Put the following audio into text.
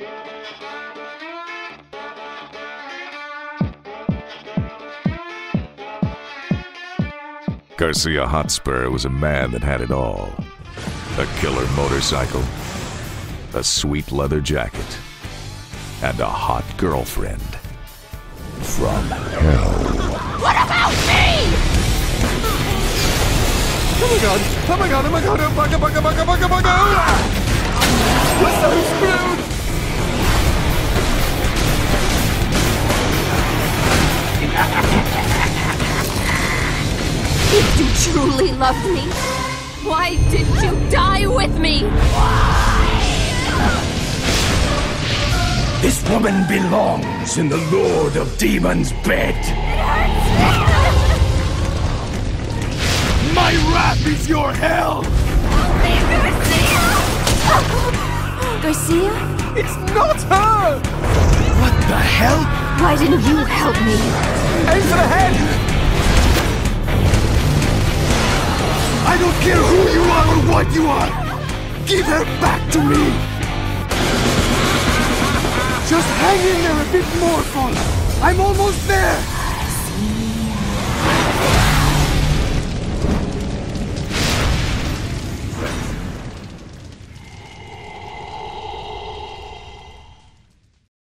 Garcia Hotspur was a man that had it all. A killer motorcycle, a sweet leather jacket, and a hot girlfriend. From hell. What about me? Oh my god! Oh my god! Oh my god! Oh bugger! Bugger! Bugger! Bugger! Bugger! We're so screwed! If you truly loved me, why didn't you die with me? This woman belongs in the Lord of Demons' bed. My wrath is your hell! Garcia? It's not her! What the hell? Why didn't you help me? Aim for the head! I don't care who you are or what you are! Give her back to me! Just hang in there a bit more, Fauna! I'm almost there!